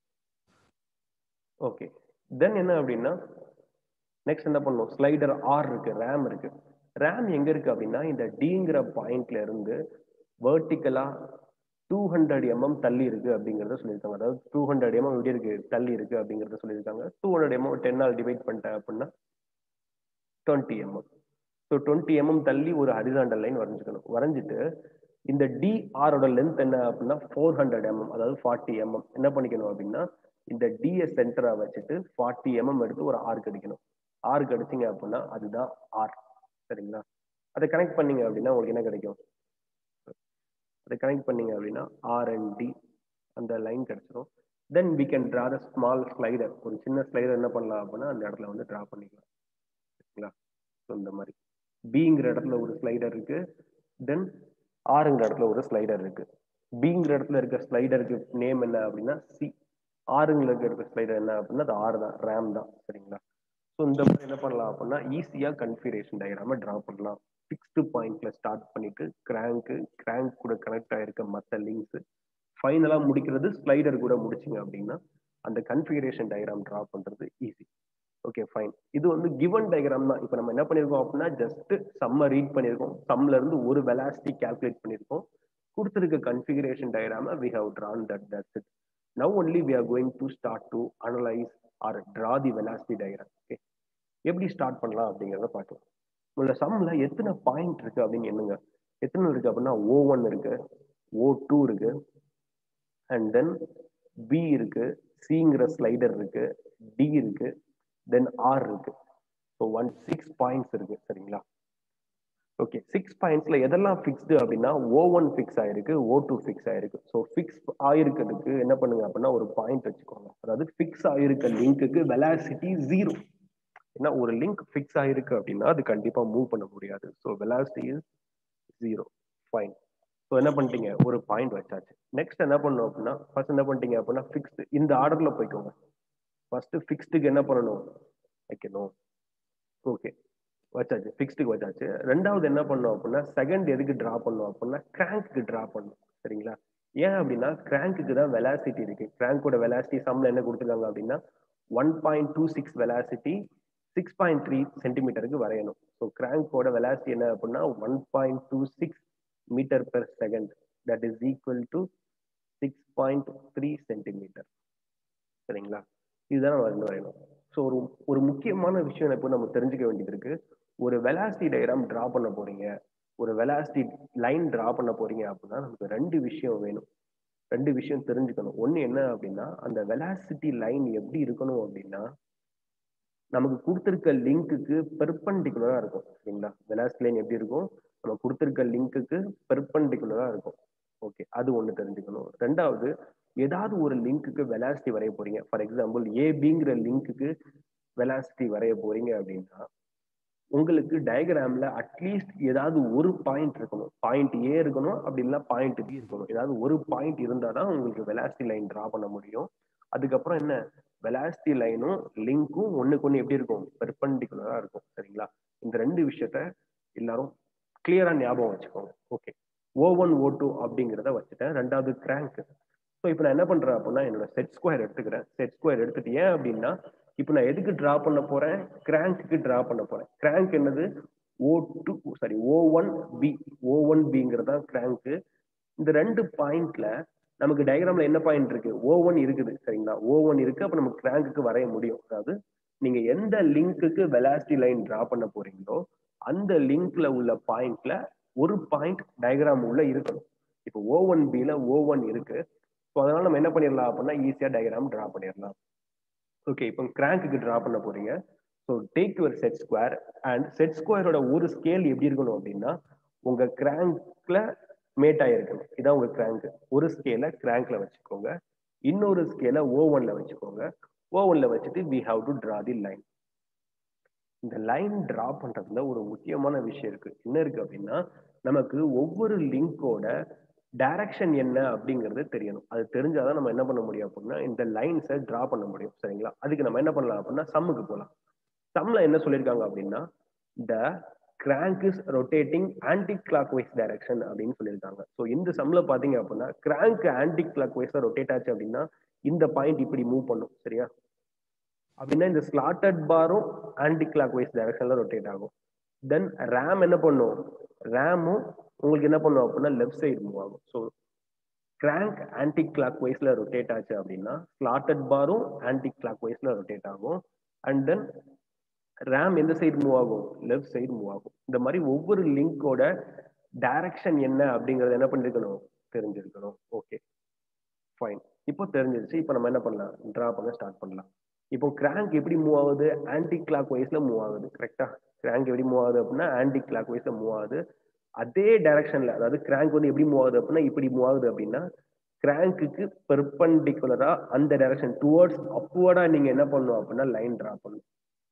ஓகே, தென் என்ன அப்படின்னா நெக்ஸ்ட் என்ன பண்ணும் ஸ்லைடர் ஆர் இருக்கு, ரேம் இருக்கு. ரேம் எங்க இருக்கு அப்படின்னா இந்த டிங்கிற பாயிண்ட்ல இருந்து வெர்டிக்கலா டூ ஹண்ட்ரட் எம்எம் தள்ளி இருக்கு அப்படிங்கறத சொல்லியிருக்காங்க. அதாவது டூ ஹண்ட்ரட் எம்எம் எப்படி இருக்கு தள்ளி இருக்கு அப்படிங்கறத சொல்லியிருக்காங்க. டூ ஹண்ட்ரட் எம்எம் டென்னால் டிவைட் பண்ணிட்டேன் அப்படின்னா twenty mm. So twenty mm தள்ளி ஒரு ஹரிசாண்டல் லைன் வரைஞ்சிக்கணும். வரைஞ்சிட்டு இந்த டி ஆரோட லென்த் என்ன அப்படின்னா ஃபோர் ஹண்ட்ரட் எம்எம். அதாவது ஃபார்ட்டி எம்எம். என்ன பண்ணிக்கணும் அப்படின்னா இந்த டிஎ சென்டரா வச்சுட்டு ஃபார்ட்டி எம்எம் எடுத்து ஒரு ஆர்க் அடிக்கணும். ஆர்க் அடிச்சிங்க அப்படின்னா அதுதான் ஆர். சரிங்களா? அதை கனெக்ட் பண்ணீங்க அப்படின்னா உங்களுக்கு என்ன கிடைக்கும் அதை கனெக்ட் பண்ணீங்க அப்படின்னா ஆர் அண்ட் டி அந்த லைன் கிடைச்சிரும். Then we can draw the small slider. ஒரு சின்ன ஸ்லைடர் என்ன பண்ணலாம் அப்படின்னா அந்த இடத்துல வந்து டிரா பண்ணிக்கலாம். சரிங்களா? ஸோ இந்த மாதிரி பிங்கிற இடத்துல ஒரு ஸ்லைடர் இருக்கு. தென் ஆறுங்கிற இடத்துல ஒரு ஸ்லைடர் இருக்கு. பிங்கிற இடத்துல இருக்க ஸ்லைடருக்கு நேம் என்ன அப்படின்னா சி. ஆறுங்கிற இருக்க ஸ்லைடர் என்ன அப்படின்னா அது ஆறு தான், ரேம் தான். சரிங்களா? ஸோ இந்த மாதிரி என்ன பண்ணலாம் அப்படின்னா ஈஸியா கன்ஃபிகரேஷன் டயக்ராம டிரா பண்ணலாம். ஃபிக்ஸ்டு பாயிண்ட்ல ஸ்டார்ட் பண்ணிட்டு கிராங்க் கிராங்க் கூட கனெக்ட் ஆயிருக்க மற்ற லிங்க்ஸ் ஃபைனலா முடிக்கிறது ஸ்லைடர் கூட முடிச்சிங்க அப்படின்னா அந்த கன்ஃபிகரேஷன் டயக்ராம் டிரா பண்றது ஈஸி. Okay fine. இது வந்து கிவன் டயக்ராம் தான். இப்போ நம்ம என்ன பண்ணிருக்கோம் அப்படின்னா ஜஸ்ட் சம்ம ரீட் பண்ணிருக்கோம். சம்ல இருந்து ஒரு வெலாசிட்டி கால்குலேட் பண்ணிருக்கோம். கொடுத்திருக்க கன்ஃபிகரேஷன் டயக்ராம we have drawn that. That's it. Now only we are going to start to analyze or draw the velocity diagram. Okay, எப்படி ஸ்டார்ட் பண்ணலாம் அப்படிங்கிறத பார்க்கலாம். உங்களோட சம்ல எத்தனை பாயிண்ட் இருக்கு அப்படின்னு என்னங்க எத்தனை இருக்கு அப்படின்னா ஓ ஒன் இருக்கு, ஓ டூ இருக்கு, அண்ட் தென் பி இருக்கு, சிங்கிற ஸ்லைடர் இருக்கு, டி இருக்கு, தென் ஆர் இருக்கு. ஸோ ஒன் சிக்ஸ் பாயிண்ட்ஸ் இருக்கு. சரிங்களா? ஓகே, சிக்ஸ் பாயிண்ட்ஸ்ல எதெல்லாம் ஃபிக்ஸ்டு அப்படின்னா ஓ ஒன் ஃபிக்ஸ் ஆயிருக்கு, ஓ டூ ஃபிக்ஸ் ஆயிருக்கு. ஸோ ஃபிக்ஸ் ஆயிருக்கிறதுக்கு என்ன பண்ணுங்க அப்படின்னா ஒரு பாயிண்ட் வச்சுக்கோங்க. அதாவது ஃபிக்ஸ் ஆயிருக்க லிங்க்குக்கு வெலாசிட்டி ஜீரோ. ஏன்னா ஒரு லிங்க் ஃபிக்ஸ் ஆயிருக்கு அப்படின்னா அது கண்டிப்பா மூவ் பண்ண முடியாது. So velocity is zero. Fine. So என்ன பண்ணிட்டீங்க ஒரு பாயிண்ட் வச்சாச்சு. நெக்ஸ்ட் என்ன பண்ணணும் அப்படின்னா ஃபர்ஸ்ட் என்ன பண்ணிட்டீங்க அப்படின்னா ஃபிக்ஸ்டு இந்த ஆர்டர்ல போய்க்கோங்க. ஃபர்ஸ்ட் ஃபிக்ஸ்டுக்கு என்ன பண்ணணும் வைக்கணும். ஓகே வச்சாச்சு, ஃபிக்ஸ்டுக்கு வச்சாச்சு. ரெண்டாவது என்ன பண்ணோம் அப்படின்னா செகண்ட் எதுக்கு டிரா பண்ணோம் அப்படின்னா கிராங்க்கு டிரா பண்ணணும். சரிங்களா? ஏன் அப்படின்னா கிராங்க்குக்கு தான் வெலாசிட்டி இருக்கு. கிராங்கோட வெலாசிட்டி சம்ல என்ன கொடுத்துருக்காங்க அப்படின்னா one point two six velocity six point three சென்டிமீட்டருக்கு வரையணும். ஸோ கிராங்கோட வெலாசிட்டி என்ன அப்படின்னா one point two six metre per second, that is equal to six point three centimetre. சரிங்களா? இதுதான் நம்ம வந்து வரையணும். ஸோ ஒரு ஒரு முக்கியமான விஷயம் இப்போ நம்ம தெரிஞ்சுக்க வேண்டியது இருக்கு. ஒரு வெலாசிட்டி டயக்ராம் டிரா பண்ண போறீங்க, ஒரு வெலாசிட்டி லைன் டிரா பண்ண போறீங்க அப்படின்னா நமக்கு ரெண்டு விஷயம் வேணும், ரெண்டு விஷயம் தெரிஞ்சுக்கணும். ஒண்ணு என்ன அப்படின்னா அந்த வெலாசிட்டி லைன் எப்படி இருக்கணும் அப்படின்னா நமக்கு கொடுத்திருக்க லிங்க்குக்கு பெர்பெண்டிகுலரா இருக்கும். சரிங்களா? வெலாசிட்டி லைன் எப்படி இருக்கும், நம்ம கொடுத்திருக்க லிங்க்குக்கு பெர்பெண்டிகுலரா இருக்கும். ஓகே, அது ஒண்ணு தெரிஞ்சுக்கணும். ரெண்டாவது, ஏதாவது ஒரு லிங்க்குக்கு வெலாசிட்டி வரைய போறீங்க. ஃபார் எக்ஸாம்பிள் ஏபிங்கிற லிங்க்குக்கு வெலாசிட்டி வரைய போறீங்க அப்படின்னா உங்களுக்கு டயக்ராம்ல அட்லீஸ்ட் ஏதாவது ஒரு பாயிண்ட் இருக்கணும். பாயிண்ட் ஏ இருக்கணும், அப்படி இல்லைன்னா பாயிண்ட் பி இருக்கணும். ஏதாவது ஒரு பாயிண்ட் இருந்தால் தான் உங்களுக்கு வெலாசிட்டி லைன் டிரா பண்ண முடியும். அதுக்கப்புறம் என்ன, வெலாசிட்டி லைனும் லிங்க்கும் ஒண்ணுக்கு ஒண்ணு எப்படி இருக்கும், பெர்பெண்டிகுலரா இருக்கும். சரிங்களா? இந்த ரெண்டு விஷயத்த எல்லாரும் கிளியரா ஞாபகம் வச்சுக்கோங்க. ஓகே, ஓ ஒன் ஓ டூ அப்படிங்கிறத வச்சுட்டேன். ரெண்டாவது கிராங்க். ஸோ இப்போ நான் என்ன பண்றேன் அப்படின்னா என்னோட செட் ஸ்கொயர் எடுத்துக்கிறேன். செட் ஸ்கொயர் எடுத்துட்டு ஏன் அப்படின்னா இப்போ நான் எதுக்கு டிரா பண்ண போறேன், கிராங்க்கு டிரா பண்ண போறேன். கிராங்க் என்னது, O two sorry O one B, O one பிங்கிறதா கிராங்க்கு. இந்த ரெண்டு பாயிண்ட்ல நமக்கு டயக்ராம்ல என்ன பாயிண்ட் இருக்கு, ஓ ஒன் இருக்குது. சரிங்களா? ஓ ஒன் இருக்கு, அப்ப நமக்கு கிராங்க்கு வரைய முடியும். அதாவது நீங்க எந்த லிங்க்குக்கு வெலாசிட்டி லைன் டிரா பண்ண போறீங்களோ அந்த லிங்க்ல உள்ள பாயிண்ட்ல ஒரு பாயிண்ட் டயக்ராம் உள்ள இருக்கணும். இப்போ ஓ ஒன் பில ஓ ஒன் இருக்கு. ஸோ அதனால நம்ம என்ன பண்ணிடலாம் அப்படின்னா ஈஸியா டயக்ராம் டிரா பண்ணிடலாம். ஓகே, இப்போ கிராங்க்கு டிரா பண்ண போறீங்க. So take your set square and set ஸ்கொயரோட ஒரு ஸ்கேல் எப்படி இருக்கணும் அப்படின்னா உங்க கிராங்க்ல மேட் ஆயிருக்கணும். இதான் உங்க கிராங்க். ஒரு ஸ்கேல கிராங்க்ல வச்சுக்கோங்க, இன்னொரு ஸ்கேல ஓ ஒன்ல வச்சுக்கோங்க. ஓ ஒன்ல வச்சுட்டு we have to draw the line. இந்த லைன் டிரா பண்றதுல ஒரு முக்கியமான விஷயம் இருக்கு. என்ன இருக்கு அப்படின்னா நமக்கு ஒவ்வொரு லிங்கோட டைரக்ஷன் என்ன அப்படிங்கிறது தெரியணும். அது தெரிஞ்சாதான் நம்ம என்ன பண்ண முடியும் அப்படின்னா இந்த லைன்ஸை டிரா பண்ண முடியும். சரிங்களா? அதுக்கு நம்ம என்ன பண்ணலாம் அப்படின்னா சம்முக்கு போகலாம். சம்ல என்ன சொல்லியிருக்காங்க அப்படின்னா the crank is rotating anticlockwise direction அப்படின்னு சொல்லியிருக்காங்க. ஸோ இந்த சம்ல பாத்தீங்க அப்படின்னா கிராங்க் ஆன்டி கிளாக் வைஸா ரொட்டேட் ஆச்சு அப்படின்னா இந்த பாயிண்ட் இப்படி மூவ் பண்ணும். சரியா? அப்படின்னா இந்த ஸ்லாட்டட் பாரும் ஆன்டி கிளாக் வைஸ் டைரக்ஷன்ல ரொட்டேட் ஆகும். தென் ரேம் என்ன பண்ணும், ரேமும் உங்களுக்கு என்ன பண்ணும் அப்படின்னா லெஃப்ட் சைடு மூவ் ஆகும். ஸோ கிராங்க் ஆன்டி கிளாக் வைஸ்ல ரொட்டேட் ஆச்சு அப்படின்னா ஸ்லாட்டட் பாரும் ஆன்டி கிளாக் வைஸ்ல ரொட்டேட் ஆகும். அண்ட் தென் ரேம் எந்த சைடு மூவ் ஆகும், லெஃப்ட் சைடு மூவ் ஆகும். இந்த மாதிரி ஒவ்வொரு லிங்கோட டைரக்ஷன் என்ன அப்படிங்கறத என்ன பண்ணிருக்கணும், தெரிஞ்சிருக்கணும். ஓகே ஃபைன், இப்போ தெரிஞ்சிருச்சு. இப்போ நம்ம என்ன பண்ணலாம், டிரா பண்ண ஸ்டார்ட் பண்ணலாம். இப்போ கிராங்க் எப்படி மூவ் ஆகுது, ஆன்டி கிளாக் வைஸ்ல மூவ் ஆகுது. கரெக்டா? கிராங்க் எப்படி மூவ் ஆகுது அப்படின்னா ஆன்டி கிளாக் வைஸ்ல மூவ் ஆகுது. அதே டைரக்ஷன்ல, அதாவது கிராங்க் வந்து எப்படி மூவ் ஆகுது அப்படின்னா இப்படி மூவ் ஆகுது அப்படின்னா கிராங்க்குக்கு பெர்பெண்டிகுலரா அந்த டைரக்ஷன் டுவர்ட்ஸ் அப்வர்டா நீங்க என்ன பண்ணணும் அப்படின்னா லைன் டிரா பண்ணணும்.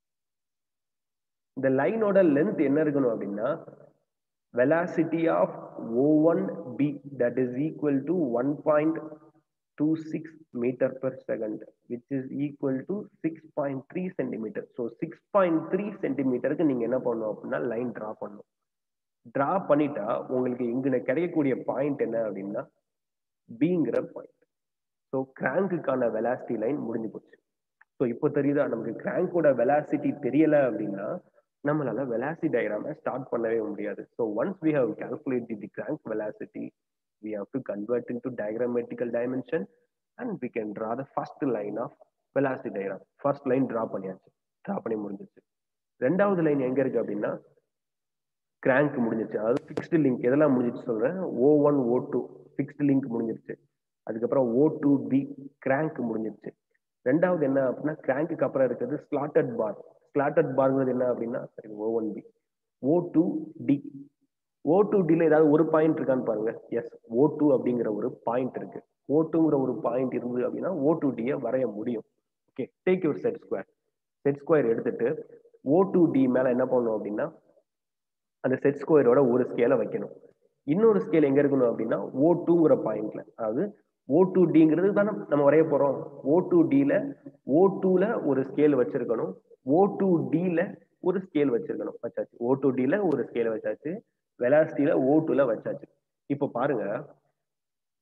இந்த லைனோட லென்த் என்ன இருக்கணும் அப்படின்னா velocity of O one B that is equal to one point two six meter per second which is equal to six point three centimeter. So six point three சென்டிமீட்டருக்கு நீங்க என்ன பண்ணணும் அப்படின்னா லைன் டிரா பண்ணணும். Draw பண்ணிட்டா உங்களுக்கு இங்க கிடைக்கக்கூடிய பாயிண்ட் என்ன அப்படின்னா பிங்கிற பாயிண்ட். ஸோ கிராங்குக்கான வெலாசிட்டி லைன் முடிஞ்சு போச்சு. ஸோ இப்போ தெரியுதா, நமக்கு கிராங்கோட வெலாசிட்டி தெரியல அப்படின்னா நம்மளால வெலாசிட்டி டயக்ராம ஸ்டார்ட் பண்ணவே முடியாது. So once we have calculate the crank velocity we have to convert into diagrammatical dimension and we can draw the first line of velocity diagram. first line draw பண்ணியாச்சு, draw பண்ணி முடிஞ்சிச்சு. ரெண்டாவது line எங்க இருக்கு அப்படின்னா crank முடிஞ்சிச்சு, அதாவது fixed link. எதெல்லாம் முடிஞ்சிச்சு சொல்றேன், ஓ ஒன் ஓ டூ ஃபிக்ஸ்டு லிங்க் முடிஞ்சிருச்சு. அதுக்கப்புறம் ஓ டூ பி கிராங்க் முடிஞ்சிருச்சு. ரெண்டாவது என்ன அப்படின்னா கிராங்க்கு அப்புறம் இருக்கிறது ஸ்லாட்டட் பார். ஸ்லாட்டட் பார்ங்கிறது என்ன அப்படின்னா O one B. O two D, O two டில ஏதாவது ஒரு பாயிண்ட் இருக்கான்னு பாருங்க. எஸ், ஓ டூ அப்படிங்கிற ஒரு பாயிண்ட் இருக்கு. ஓ டூங்கிற ஒரு பாயிண்ட் இருந்தது அப்படின்னா ஓ டூ டியை வரைய முடியும். Okay, take your set square. Set square எடுத்துட்டு ஓ டூ டி மேல என்ன பண்ணணும் அப்படின்னா அந்த செட் ஸ்கொயரோட ஒரு ஸ்கேலை வைக்கணும். இன்னொரு ஸ்கேல் எங்க இருக்கணும் அப்படின்னா ஓ டூங்கிற பாயிண்ட்ல, அதாவது ஓ டூ டிங்கிறது தானே நம்ம வரைய போறோம். ஓ டூ டில ஓ டூல ஒரு ஸ்கேல் வச்சிருக்கணும், ஓ டூ டில ஒரு ஸ்கேல் வச்சிருக்கணும். வச்சாச்சு. ஓ டூ டில ஒரு ஸ்கேல் வச்சாச்சு, வெலாசிட்டியில ஓ டூல வச்சாச்சு. இப்போ பாருங்க,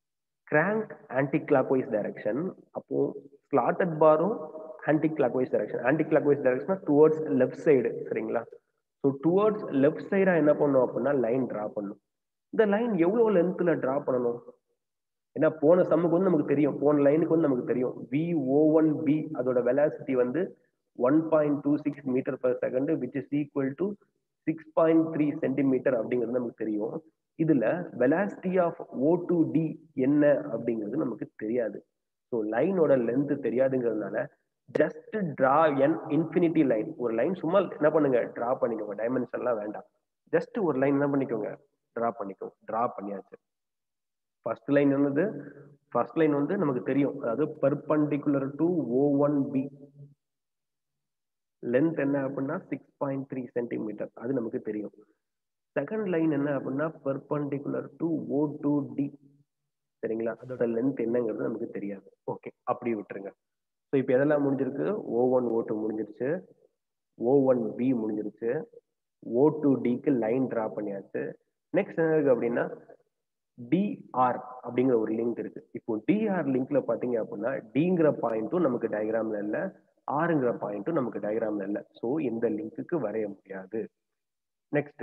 கிராங்க் ஆன்டி கிளாக்வைஸ் டைரக்ஷன். அப்போ ஸ்லாட்டட் பாரும் anticlockwise direction. Anticlockwise direction towards left side, சரிங்களா? ஸோ டுவர்ட்ஸ் லெஃப்ட் சைடா என்ன பண்ணும் அப்படின்னா லைன் டிரா பண்ணும். இந்த லைன் எவ்வளவு லென்த்ல டிரா பண்ணணும்? ஏன்னா போன சம்முக்கு வந்து நமக்கு தெரியும், போன லைனுக்கு வந்து நமக்கு தெரியும் வி ஓ ஒன் பி அதோட வெலாசிட்டி வந்து one point two six metre per second which is equal to six point three centimetre அப்படிங்கிறது நமக்கு தெரியும். இதுல velocity of O two D என்ன அப்படிங்கிறது நமக்கு தெரியாது. ஸோ லைனோட லென்த் தெரியாதுங்கிறதுனால just draw an infinity line. ஒரு லைன் சும்மா என்ன பண்ணுங்க டிரா பண்ணிக்கோங்க, டைமென்ஷன்லாம் வேண்டாம். ஜஸ்ட் ஒரு லைன் என்ன பண்ணிக்கோங்க டிரா பண்ணிக்கோங்க. டிரா பண்ணியாச்சு. ஃபர்ஸ்ட் லைன் என்னது? ஃபர்ஸ்ட் லைன் வந்து நமக்கு தெரியும், அதாவது perpendicular to O one B, length என்ன அப்படின்னா சிக்ஸ் பாயிண்ட் த்ரீ சென்டிமீட்டர், அது நமக்கு தெரியும். செகண்ட் லைன் என்ன அப்படின்னா perpendicular to O two D, சரிங்களா? அதோட லென்த் என்னங்கிறது நமக்கு தெரியாது. ஓகே, அப்படி விட்டுருங்க. ஸோ இப்போ எதெல்லாம் முடிஞ்சிருக்கு? ஓ ஒன் ஓ டூ முடிஞ்சிருச்சு, ஓ ஒன் பி முடிஞ்சிருச்சு, ஓ டூ டிக்கு லைன் டிரா பண்ணியாச்சு. நெக்ஸ்ட் என்ன இருக்கு அப்படின்னா டிஆர் அப்படிங்கிற ஒரு லிங்க் இருக்கு. இப்போ டிஆர் லிங்க்ல பாத்தீங்க அப்படின்னா டிங்கிற பாயிண்ட்டும் நமக்கு டயக்ராம்ல இல்ல, ஆறுங்கிற பாயிண்ட்டும் நமக்கு டயக்ராம்ல இல்ல. ஸோ இந்த லிங்க்குக்கு வரைய முடியாது. நெக்ஸ்ட்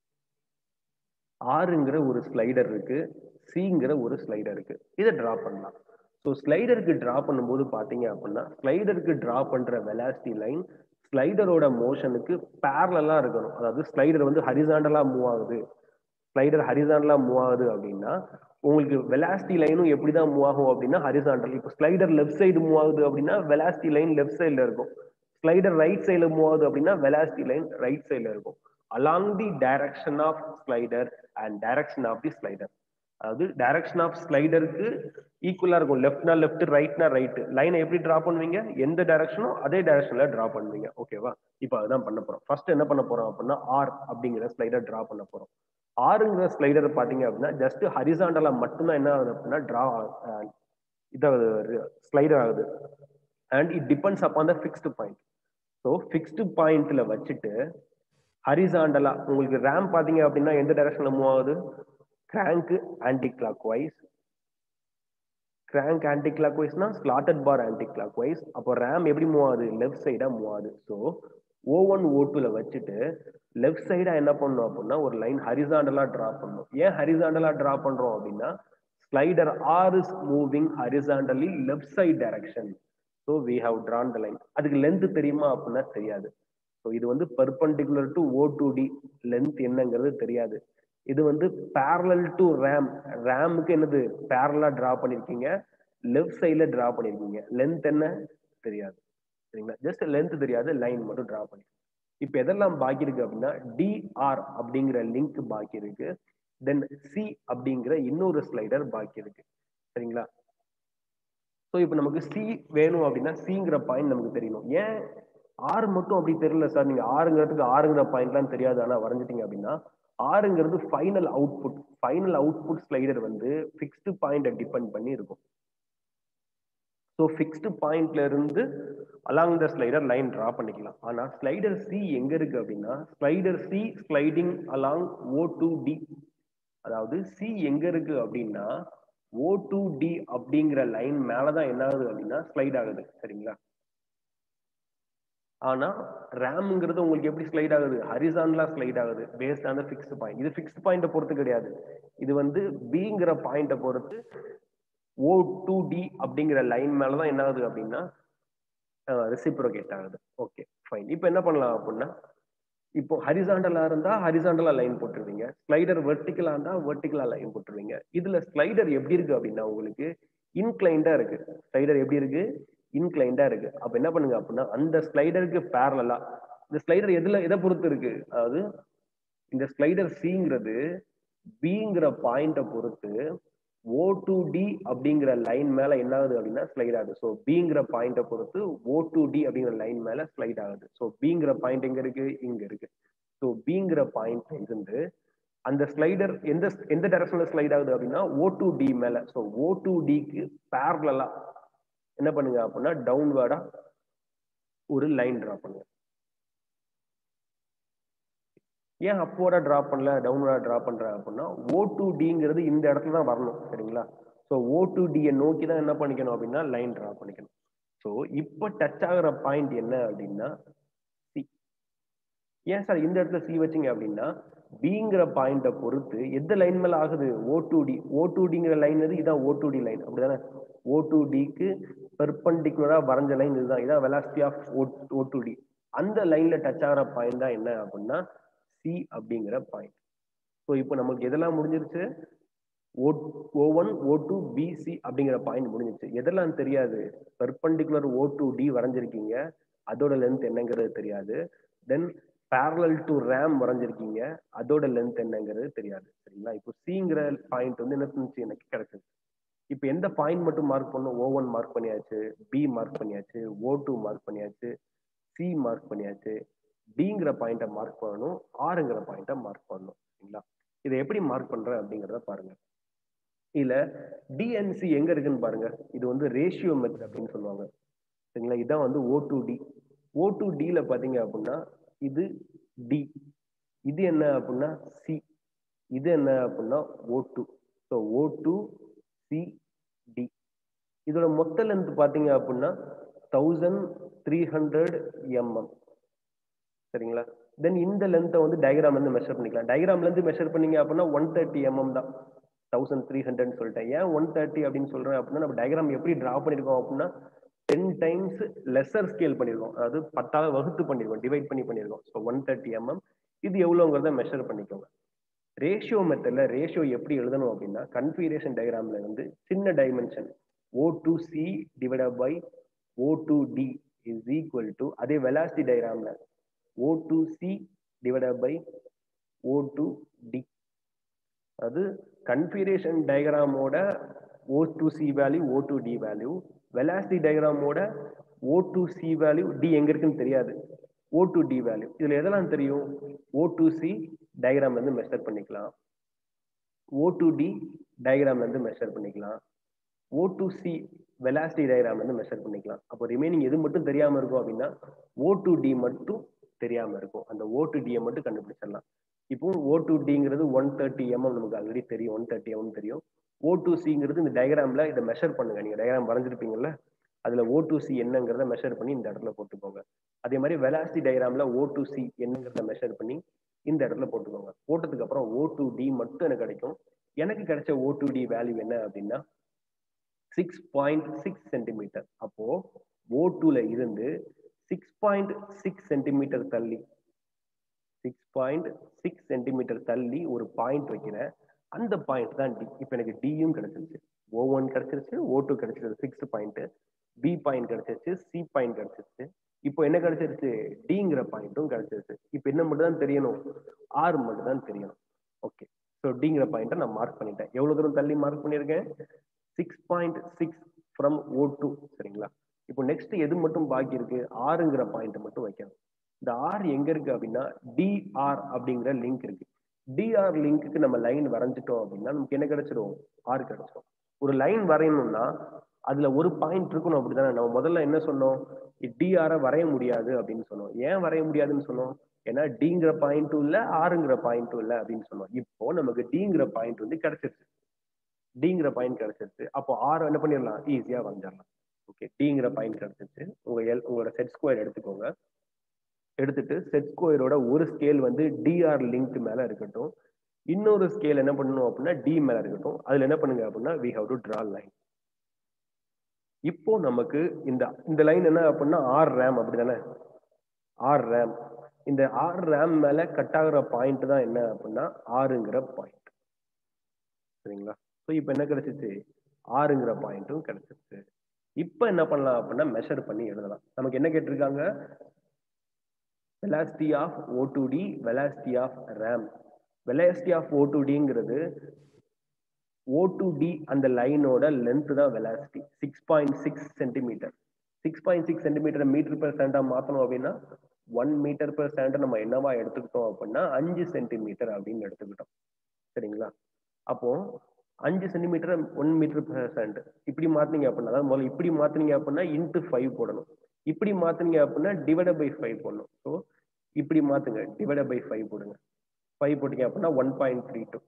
ஆறுங்கிற ஒரு ஸ்லைடர் இருக்கு, சிங்கிற ஒரு ஸ்லைடர் இருக்கு. இதை டிரா பண்ணலாம். ஸோ ஸ்லைடருக்கு டிரா பண்ணும்போது பாத்தீங்க அப்படின்னா ஸ்லைடருக்கு டிரா பண்ற வெலாசிட்டி லைன் ஸ்லைடரோட மோஷனுக்கு பேரலா இருக்கணும். அதாவது ஸ்லைடர் வந்து ஹரிசாண்டலா மூவ் ஆகுது, ஸ்லைடர் ஹரிசாண்டலா மூவ் ஆகுது அப்படின்னா உங்களுக்கு வெலாசிட்டி லைனும் எப்படிதான் மூவ் ஆகும் அப்படின்னா ஹரிசாண்டல். இப்போ ஸ்லைடர் லெஃப்ட் சைடு மூவ் ஆகுது அப்படின்னா வெலாசிட்டி லைன் லெஃப்ட் சைடுல இருக்கும். ஸ்லைடர் ரைட் சைடுல மூவ் ஆகுது அப்படின்னா வெலாசிட்டி லைன் ரைட் சைடுல இருக்கும். Along the direction of slider and direction of the slider. அதாவது டைரக்ஷன் ஆஃப் ஸ்லைடருக்கு ஈக்குவலா இருக்கும். லெஃப்ட்னா லெஃப்ட், ரைட்னா ரைட். லைனை எப்படி டிரா பண்ணுவீங்க? எந்த டைரக்ஷனோ அதே டைரக்ஷன்ல டிரா பண்ணுவீங்க. ஓகேவா? இப்போ அதுதான் பண்ண போறோம். ஃபர்ஸ்ட் என்ன பண்ண போறோம் அப்படின்னா ஆர் அப்படிங்கிற ஸ்லைடர் டிரா பண்ண போறோம். ஆறுங்கிற ஸ்லைடர் பாத்தீங்க அப்படின்னா ஜஸ்ட் ஹரிசாண்டலா மட்டும்தான் என்ன ஆகுது அப்படின்னா டிரா இதாவது ஸ்லைடர் ஆகுது. And it depends upon the fixed point. So fixed பாயிண்ட்ல வச்சுட்டு ஹரிசாண்டலா உங்களுக்கு ரேம் பாத்தீங்க அப்படின்னா எந்த டைரக்ஷன்ல மூவ் ஆகுது? Crank anti clock wise. Crank anti கிளாக் வைஸ்னா slotted bar anticlockwise. அப்போ ரேம் எப்படி மூவ் ஆகுது? லெஃப்ட் சைடா மூவ் ஆகுது. ஸோ ஓ ஒன் ஓ டூல வச்சுட்டு லெஃப்ட் சைடா என்ன பண்ணணும் அப்படின்னா ஒரு லைன் ஹரிசாண்டலா டிரா பண்ணணும். ஏன் ஹரிசாண்டலா டிரா பண்றோம் அப்படின்னா slider R is moving horizontally left side direction. So we have drawn the line. அதுக்கு லென்த் தெரியுமா அப்படின்னா தெரியாது. ஸோ இது வந்து perpendicular to O two D, length என்னங்கிறது தெரியாது. இது வந்து பேரலல் டு ரேம், ரேமுக்கு என்னது பேரலா டிரா பண்ணிருக்கீங்க, லெஃப்ட் சைட்ல டிரா பண்ணிருக்கீங்க. லென்த் என்ன தெரியாது, சரிங்களா? ஜஸ்ட் லென்த் தெரியாது, லைன் மட்டும் டிரா பண்ணி. இப்ப எதெல்லாம் பாக்கி இருக்கு அப்படின்னா டிஆர் அப்படிங்கிற லிங்க் பாக்கி இருக்கு, தென் சி அப்படிங்கிற இன்னொரு ஸ்லைடர் பாக்கி இருக்கு, சரிங்களா? ஸோ இப்போ நமக்கு சி வேணும் அப்படின்னா சிங்கிற பாயிண்ட் நமக்கு தெரியணும். ஏன் ஆறு மட்டும் அப்படி தெரியல சார்? நீங்க ஆறுங்கிறதுக்கு ஆறுங்கிற பாயிண்ட்லாம் தெரியாது ஆனா வரைஞ்சிட்டீங்க அப்படின்னா ஆறுங்கிறது final output. Final output slider வந்து ஃபிக்ஸ்டு பாயிண்டை டிபெண்ட் பண்ணி இருக்கும். ஸோ ஃபிக்ஸ்டு பாயிண்ட்ல இருந்து along the slider line draw பண்ணிக்கலாம். ஆனா ஸ்லைடர் சி எங்க இருக்கு அப்படின்னா slider C sliding along O two D. அதாவது சி எங்க இருக்கு அப்படின்னா ஓ டூ டி அப்படிங்கிற லைன் மேலதான் என்ன ஆகுது அப்படின்னா ஸ்லைட் ஆகுது, சரிங்களா? ஆனா ரேம்ங்கிறது உங்களுக்கு எப்படி ஸ்லைட் ஆகுது? ஹரிசாண்டலா ஸ்லைட் ஆகுது based on the fixed point. இது ஃபிக்ஸ்ட் பாயிண்ட பொறுத்து கிடையாது, இது வந்து பிங்கிற பாயிண்ட பொறுத்து ஓ டூ டி அப்படிங்கிற லைன் மேலதான் என்ன ஆகுது அப்படின்னா ரெசிப்ரோகேட் ஆகுது. Okay fine. இப்போ என்ன பண்ணலாம் அப்படின்னா இப்போ ஹரிசாண்டலா இருந்தா ஹரிசாண்டலா லைன் போட்டுருவீங்க, ஸ்லைடர் வெர்டிகலா இருந்தா வெர்டிகலா லைன் போட்டுருவீங்க. இதுல ஸ்லைடர் எப்படி இருக்கு அப்படின்னா உங்களுக்கு இன்க்ளைண்டா இருக்கு. ஸ்லைடர் எப்படி இருக்கு? இன்க்ளைண்டா இருக்கு. அப்ப என்ன பண்ணுங்க அப்படின்னா அந்த ஸ்லைடருக்கு பேரலா இந்த ஸ்லைடர் எதுல எதை பொறுத்து இருக்கு? அதாவது இந்த ஸ்லைடர் சிங்கிறது பிங்கிற பாயிண்ட பொறுத்து ஓ டூ டி அப்படிங்கிற லைன் மேல என்ன ஆகுது அப்படின்னா ஸ்லைட் ஆகுது. ஸோ பிங்கிற பாயிண்ட பொறுத்து ஓ டூ டி அப்படிங்கிற லைன் மேல ஸ்லைட் ஆகுது. ஸோ பிங்கிற பாயிண்ட் எங்க இருக்கு? இங்க இருக்கு. ஸோ பிங்கிற பாயிண்ட் இருந்து அந்த ஸ்லைடர் எந்த எந்த டைரக்ஷன்ல ஸ்லைட் ஆகுது அப்படின்னா ஓ டூ டி மேல. ஸோ ஓ டூ டிக்கு பேரலா என்ன பண்ணுங்க அப்படின்னா டவுன்வர்டா ஒரு லைன் டிரா பண்ணுங்க. ஏன் அப்வர்டா டிரா பண்ணல டவுன்வர்டா டிரா பண்றேன் அப்படின்னா ஓ டூ டிங்கிறது இந்த இடத்துல தான் வரணும், சரிங்களா? ஸோ ஓ டு டியை நோக்கி தான் என்ன பண்ணிக்கணும் அப்படின்னா லைன் ட்ரா பண்ணிக்கணும். ஸோ இப்போ டச் ஆகிற பாயிண்ட் என்ன அப்படின்னா சி. ஏன் சார் இந்த இடத்துல சி வச்சிங்க அப்படின்னா பிங்கிற பாயிண்ட்டை பொறுத்து எந்த லைன் மேல ஆகுது O two D. O two டிங்கிற லைன் எது? இதான் ஓ டு டி லைன் அப்படிதானே. ஓ டு டிக்கு பெர்பெண்டிகுலரா வரைஞ்ச லைன் இதுதான். இதான் velocity of O two D. அந்த லைன்ல டச் ஆகிற பாயிண்ட் தான் என்ன அப்படின்னா சி அப்படிங்கிற பாயிண்ட். ஸோ இப்போ நமக்கு எதெல்லாம் முடிஞ்சிருச்சு? ஓ ஒன் ஓ டூ பி சி அப்படிங்கிற பாயிண்ட் முடிஞ்சிருச்சு. எதெல்லாம் தெரியாது? பெர்பெண்டிகுலர் ஓ டு டி வரைஞ்சிருக்கீங்க, அதோட லென்த் என்னங்கிறது தெரியாது. தென் parallel டு ரேம் வரைஞ்சிருக்கீங்க, அதோட லென்த் என்னங்கிறது தெரியாது. சரிங்களா? இப்போ சிங்கிற பாயிண்ட் வந்து என்ன செஞ்சு எனக்கு கிடைச்சது. இப்போ எந்த பாயிண்ட் மட்டும் மார்க் பண்ணணும்? ஓ ஒன் மார்க் பண்ணியாச்சு, பி மார்க் பண்ணியாச்சு, ஓ டூ மார்க் பண்ணியாச்சு, சி மார்க் பண்ணியாச்சு, டிங்கிற பாயிண்ட்டை மார்க் பண்ணணும், ஆறுங்கிற பாயிண்ட்டை மார்க் பண்ணணும். சரிங்களா? இதை எப்படி மார்க் பண்றேன் அப்படிங்கிறத பாருங்க. இதுல டிஎன்சி எங்க இருக்குன்னு பாருங்க. இது வந்து ரேஷியோ மெத்தட் அப்படின்னு சொல்லுவாங்க. சரிங்களா? இதான் வந்து O two D. O two டில பாத்தீங்க அப்படின்னா இது டி, இது என்ன அப்படின்னா சி, இது என்ன அப்படின்னா O two. So O two C D. இதோட மொத்த லென்த் பாத்தீங்க அப்படின்னா தௌசண்ட் த்ரீ ஹண்ட்ரட் எம்எம். சரிங்களா? தென் இந்த லென்த்தை வந்து டயக்ராம்ல இருந்து மெஷர் பண்ணிக்கலாம். டயக்ராம்ல இருந்து மெஷர் பண்ணீங்க அப்படின்னா ஒன் தேர்ட்டி எம்எம் தான். தௌசண்ட் த்ரீ ஹண்ட்ரட் சொல்லிட்டேன். ஏன் ஒன் தேர்ட்டி அப்படின்னு சொல்றேன் அப்படின்னா நம்ம டயக்ராம் எப்படி டிரா பண்ணிருக்கோம் அப்படின்னா டென் டைம்ஸ் லெசர் ஸ்கேல் பண்ணிருக்கோம். அதாவது பத்தாவது வகுத்து பண்ணிருக்கோம், டிவைட் பண்ணி பண்ணிருக்கோம். So one thirty mm. இது எவ்வளோங்கிறத மெஷர் பண்ணிக்கோங்க. ரேஷியோ மெத்தட்ல ரேஷியோ எப்படி எழுதணும் அப்படின்னா கன்ஃபிகரேஷன் டயக்ராம்ல வந்து சின்ன dimension O two C divided by O two D is equal to, அதே வெலாசிட்டி டயக்ராம்ல O two C divided by O two D. அது கன்ஃபிகரேஷன் டயக்ராமோட O two C value, O two D value. Velocity டயக்ராமோட O two C value, D எங்க இருக்குன்னு தெரியாது, ஓ two D value. இதுல எதெல்லாம் தெரியும்? ஓ டு சி டயக்ராம்ல இருந்து மெஷர் பண்ணிக்கலாம், ஓ டு டி டயக்ராம்ல இருந்து மெஷர் பண்ணிக்கலாம், ஓ டு சி வெலாசிட்டி டயக்ராம்ல இருந்து மெஷர் பண்ணிக்கலாம். அப்போ ரிமைனிங் எது மட்டும் தெரியாம இருக்கும் அப்படின்னா ஓ டு டி மட்டும் தெரியாம இருக்கும். அந்த ஓ டு டியை மட்டும் கண்டுபிடிச்சிடலாம். இப்போ ஓ டு டிங்கிறது ஒன் தேர்ட்டி எம்எம் நமக்கு ஆல்ரெடி தெரியும், ஒன் தேர்ட்டி எம்எம் தெரியும். ஓ டு சிங்கிறது இந்த டயக்ராம்ல இதை மெஷர் பண்ணுங்க. நீங்க டயக்ராம் வரைஞ்சிருப்பீங்கல்ல, அதுல ஓ டு சி என்னங்கிறத மெஷர் பண்ணி இந்த இடத்துல போட்டுக்கோங்க. அதே மாதிரி வெலாசிட்டி டயக்ராம்ல ஓ டு சி என்னங்கிறத மெஷர் பண்ணி இந்த இடத்துல போட்டுக்கோங்க. போட்டதுக்கு அப்புறம் ஓ டு டி மட்டும் எனக்கு கிடைக்கும். எனக்கு கிடைச்ச ஓ டு டி வேல்யூ என்ன அப்படின்னா சிக்ஸ் பாயிண்ட் சிக்ஸ் சென்டிமீட்டர். அப்போ ஓ டூல இருந்து சிக்ஸ் பாயிண்ட் சிக்ஸ் சென்டிமீட்டர் தள்ளி சிக்ஸ் பாயிண்ட் சிக்ஸ் சென்டிமீட்டர் தள்ளி ஒரு பாயிண்ட் வைக்கிறேன். அந்த பாயிண்ட் தான் டி. இப்போ எனக்கு டியும் கிடைச்சிருச்சு, ஓ ஒன் கிடைச்சிருச்சு, ஓ டூ கிடைச்சிருச்சு சிக்ஸ் பாயிண்ட், பி பாயிண்ட் கிடைச்சிருச்சு, சி பாயிண்ட் கிடைச்சிருச்சு. இப்போ என்ன கிடைச்சிருச்சு? டிங்கிற பாயிண்ட்டும் கிடைச்சிருச்சு. இப்போ என்ன மட்டும் தான் தெரியணும்? ஆர் மட்டும் தான் தெரியணும். ஓகே. ஸோ டிங்கிற பாயிண்ட்டை நான் மார்க் பண்ணிட்டேன். எவ்வளவு தூரம் தள்ளி மார்க் பண்ணியிருக்கேன்? Six point six from O two. சரிங்களா? இப்போ நெக்ஸ்ட் எது மட்டும் பாக்கி இருக்கு? ஆறுங்கிற பாயிண்ட் மட்டும் வைக்கணும். இந்த ஆர் எங்க இருக்கு அப்படின்னா டிஆர் அப்படிங்கிற லிங்க் இருக்கு. டிஆர் லிங்க்கு நம்ம லைன் வரைஞ்சிட்டோம் அப்படின்னா நமக்கு என்ன கிடைச்சிடும்? ஆர் கிடைச்சிடும். ஒரு லைன் வரையணும்னா அதுல ஒரு பாயிண்ட் இருக்கணும், அப்படிதானே? நம்ம முதல்ல என்ன சொன்னோம்? டிஆரை வரைய முடியாது அப்படின்னு சொன்னோம். ஏன் வரைய முடியாதுன்னு சொன்னோம்? ஏன்னா டிங்கிற பாயிண்ட்டும் இல்ல, ஆறுங்கிற பாயிண்ட்டும் இல்ல அப்படின்னு சொன்னோம். இப்போ நமக்கு டிங்கிற பாயிண்ட் வந்து கிடைச்சிருச்சு, டிங்கிற பாயிண்ட் கிடைச்சிருச்சு. அப்போ ஆர் என்ன பண்ணிடலாம்? ஈஸியா வரைஞ்சிடலாம். ஓகே. டிங்கிற பாயிண்ட் கிடைச்சிருச்சு. உங்க எல் உங்களோட செட் ஸ்கொயர் எடுத்துக்கோங்க. எடுத்துட்டு செட் ஸ்கொயரோட ஒரு ஸ்கேல் வந்து டிஆர் லிங்க் மேல இருக்கட்டும், இன்னொரு ஸ்கேல் என்ன பண்ணணும் அப்படின்னா டி மேல இருக்கட்டும். அதுல என்ன பண்ணுங்க அப்படின்னா we have to draw line. இப்போ நமக்கு இந்த இந்த லைன் என்ன அப்படின்னா ஆர் ரேம், அப்படிதானே? R ram. இந்த ஆர் ரேம் மேல கட் ஆகுற பாயிண்ட் தான் என்ன அப்படின்னா ஆறுங்கிற பாயிண்ட். சரிங்களா? ஸோ இப்போ என்ன கிடைச்சிச்சு? ஆறுங்கிற பாயிண்ட்டும் கிடைச்சிருச்சு. இப்போ என்ன பண்ணலாம் அப்படின்னா மெஷர் பண்ணி எழுதலாம். நமக்கு என்ன கேட்டிருக்காங்க? velocity of O two D, velocity of RAM. velocity of O two டிங்கிறது ஓ டூ டி அந்த லைனோட லென்த் தான் velocity, six point six centimetre. Six point six centimetre metre per செகண்டா மாத்தணும் அப்படின்னா ஒன் மீட்டர் பெர் செகண்ட் நம்ம என்னவா எடுத்துக்கிட்டோம் அப்படின்னா அஞ்சு சென்டிமீட்டர் அப்படின்னு எடுத்துக்கிட்டோம். சரிங்களா? அப்போ அஞ்சு centimetre one metre per second இப்படி மாத்தினீங்க அப்படின்னா, அதாவது முதல்ல இப்படி மாத்தினீங்க அப்படின்னா இன்ட்டு ஃபைவ் போடணும். இப்படி மாத்தினீங்க அப்படின்னா டிவைட் பை ஃபைவ் போடணும். ஸோ இப்படி மாத்துங்க, டிவைட் பை ஃபைவ் போடுங்க. ஃபைவ் போட்டீங்க அப்படின்னா one point three two.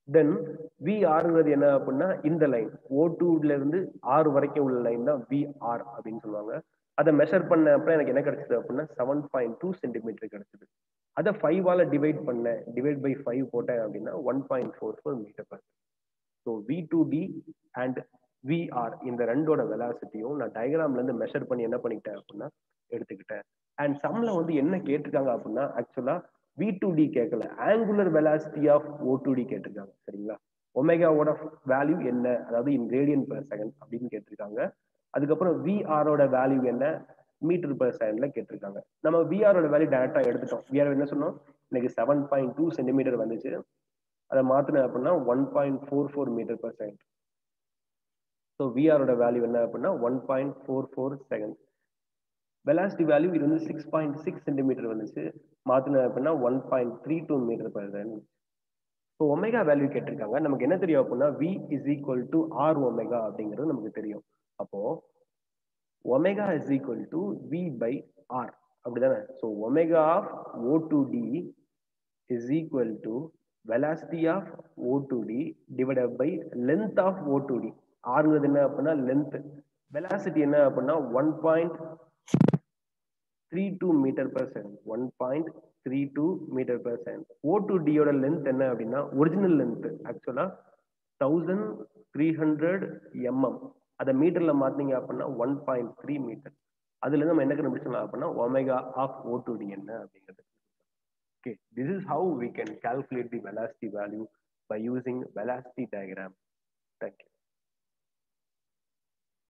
Then விஆர்ங்கிறது என்ன அப்படின்னா இந்த லைன் ஓ டூல இருந்து ஆறு வரைக்கும் உள்ள லைன் தான் விஆர் அப்படின்னு சொல்லுவாங்க. அதை மெஷர் பண்ண அப்புறம் எனக்கு என்ன கிடைச்சது அப்படின்னா செவன் பாயிண்ட் டூ சென்டிமீட்டர் கிடைச்சது. அதை ஃபைவால டிவைட் பண்ணேன், டிவைட் பை ஃபைவ் போட்டேன் அப்படின்னா one point four four metre per. So V two D and VR இந்த ரெண்டோட வெலாசிட்டியும் நான் டயக்ராம்ல இருந்து மெஷர் பண்ணி என்ன பண்ணிக்கிட்டேன் அப்படின்னா எடுத்துக்கிட்டேன். அண்ட் சம்ல வந்து என்ன கேட்டிருக்காங்க அப்படின்னா ஆக்சுவலா வி டூ டி கேட்கல, angular velocity of O two D கேட்டிருக்காங்க. சரிங்களா? ஒமேகாவோட வேல்யூ என்ன, அதாவது இன் ரேடியன் பெர் செகண்ட் அப்படின்னு கேட்டிருக்காங்க. அதுக்கப்புறம் விஆரோட வேல்யூ என்ன, மீட்டர் பெர் செகண்ட்ல கேட்டிருக்காங்க. நம்ம விஆரோட வேல்யூ டைரக்டா எடுத்துட்டோம். விஆர் என்ன சொன்னோம், இன்னைக்கு செவன் பாயிண்ட் டூ சென்டிமீட்டர் வந்துச்சு. அதை மாத்தினேன் அப்படின்னா one point four four metre per second. So விஆரோட வேல்யூ என்ன அப்படின்னா one point four four second. Velocity value இது வந்து சிக்ஸ் பாயிண்ட் சிக்ஸ் சென்டிமீட்டர் வந்துச்சு, மாத்தினேன் அப்படின்னா one point three two metre per second. So omega value கேட்டிருக்காங்க. நமக்கு என்ன தெரியும் அப்படின்னா V is equal to R omega அப்படிங்கிறது நமக்கு தெரியும். அப்போ omega is equal to V by R, அப்படிதானே? So omega of O two D is equal to velocity of O two D divided by length of O two D. ஆறுங்கிறது என்ன அப்படின்னா length, velocity என்ன அப்படின்னா one point three two metre per second, one point three two metre per second. O two டியோட length என்ன அப்படின்னா original length ஆக்சுவலா thousand three hundred mm. அதை மீட்டர்ல மாத்தீங்க அப்படின்னா ஒன் பாயிண்ட் த்ரீ மீட்டர். அதுல இருந்து நம்ம என்ன கண்டுபிடிச்சலாம் அப்படின்னா omega of O two D என்ன அப்படிங்கிறது. Okay, this is how we can calculate the velocity value by using velocity diagram. Thank you.